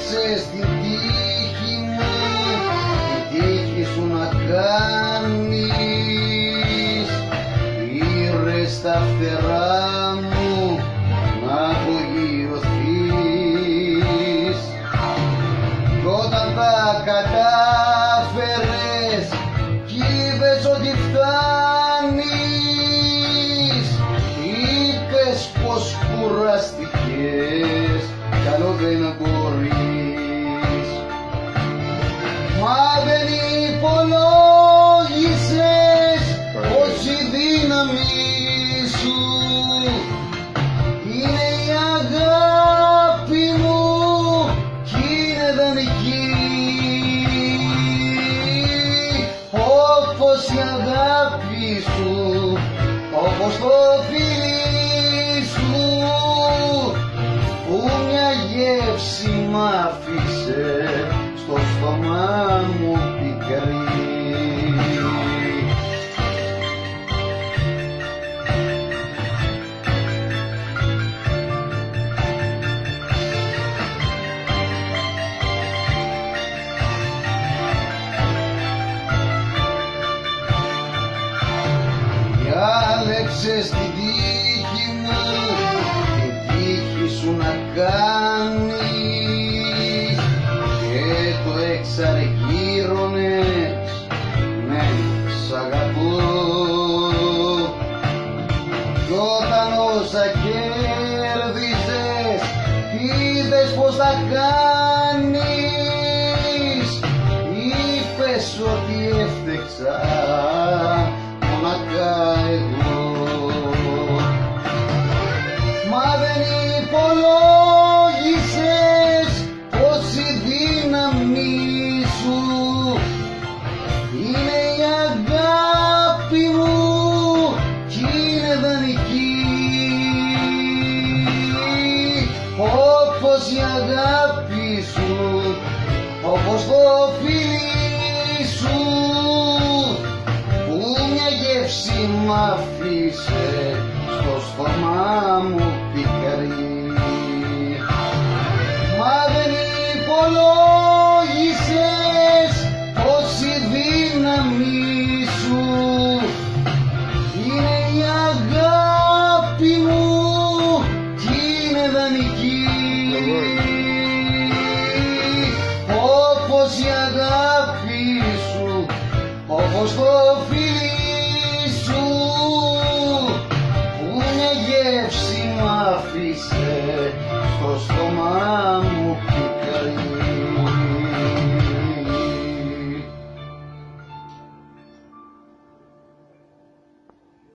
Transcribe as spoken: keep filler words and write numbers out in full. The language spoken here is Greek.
Διάλεξες την τύχη μου, την τύχη σου να κάνεις. Πήρες τα φτερά μου να απογειωθείς. Κι όταν τα κατάφερες κι είπες ότι φτάνεις, είπες πως κουραστικές κι άλλο δεν μπορείς. Μα δεν υπολόγισες πως η δύναμη σου είναι η αγάπη μου κι είναι δανεική, όπως η αγάπη σου, όπως το φίλι σου που μια γεύση μ' άφησε στο στόμα μου πικρή. Διάλεξες την τύχη μου, την τύχη σου να κάνεις και το εξαργύρωνες, ναι, σ' αγαπώ. Κι όταν όσα κέρδισες είδες πως τα κάνεις, είπες ότι έφτεξα μοναχά εγώ. Μα δεν υπολόγισες πως η δύναμη σου είναι η αγάπη μου κι είναι δανεική, όπως η αγάπη σου, όπως το φίλι σου που μια γεύση μ' άφησε στο στόμα μου πικρή. Μα δεν υπολόγισες πως η δύναμη σου είναι η αγάπη μου κι είναι δανεική, όπως η αγάπη σου, όπως το φίλι